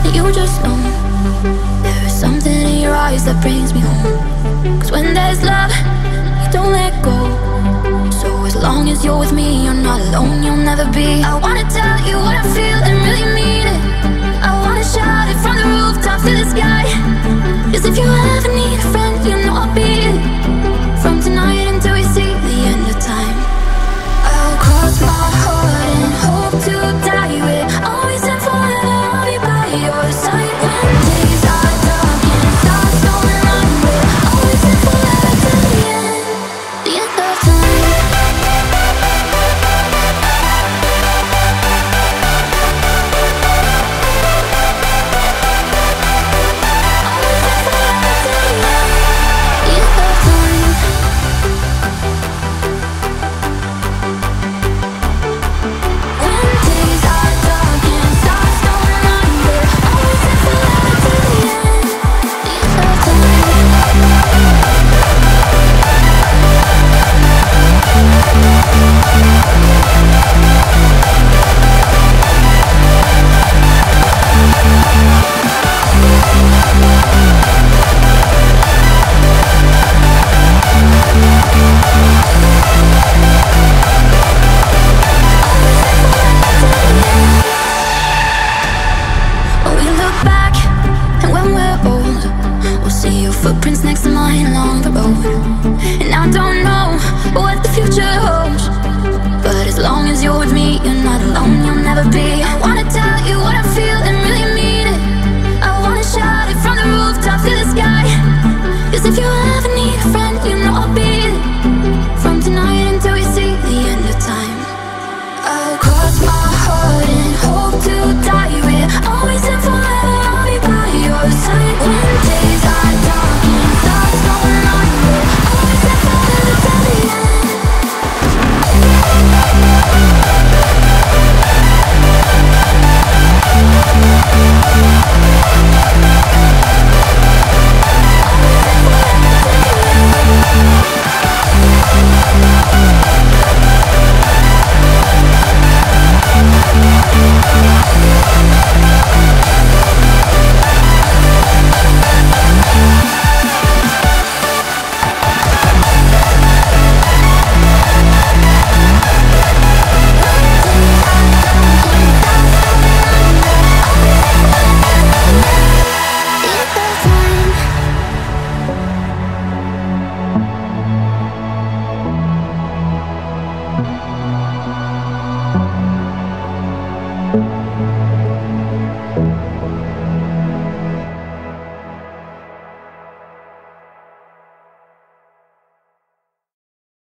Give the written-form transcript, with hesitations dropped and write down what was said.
You just know there is something in your eyes that brings me home. Cause when there's love, you don't let go. So as long as you're with me, you're not alone, you'll never be. I wanna tell you what I feel.